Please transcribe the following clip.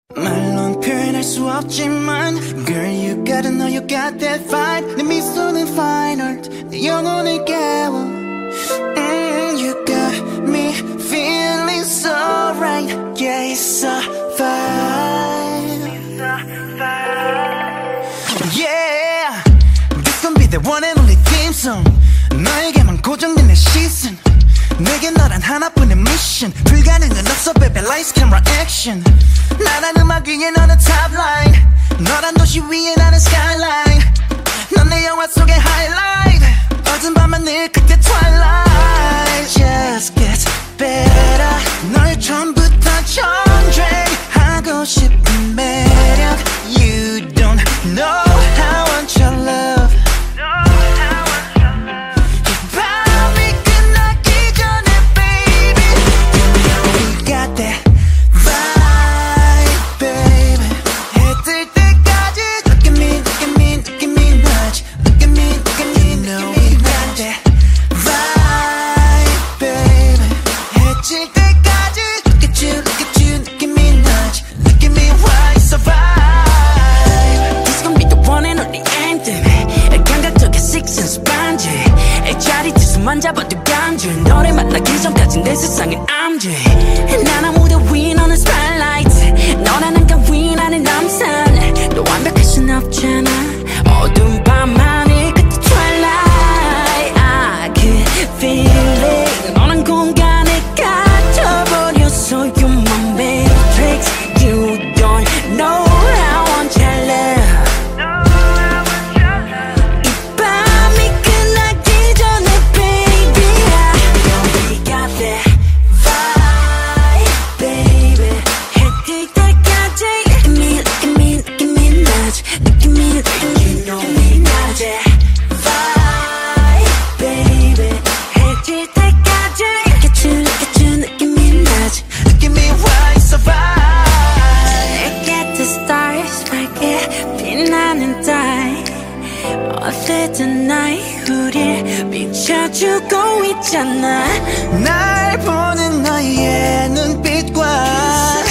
말론 표현할 수 없지만 Girl you gotta know you got that vibe 내 미소는 fine art 내 영혼을 깨워 You got me feeling so right Yeah it's a vibe Yeah This gon' be the one and only theme song 너에게만 고정된 내 시선 내게 너란 하나뿐인 미션 불가능은 없어 baby lights camera action 나란 음악 위에 너는 top line 너란 도시 위에 나는 skyline 넌 내 영화 속의 highlight 어두운 밤하늘 끝에 twilight Just gets better 널 처음부터 전쟁하고 싶은 매력 You don't know how I want your love 잡아도 간주 너를 만나기 전까진 내 세상은 암지 난 아무도 위 너는 spotlight 너라는 가위 나는 남산 너 완벽할 순 없잖아 어두운 밤하늘 끝에 twilight I could feel it 너란 공간에 갇혀버렸어 You're my matrix You don't know how I want your love 어쨌든 나의 우릴 비춰주고 있잖아 날 보는 너의 눈빛과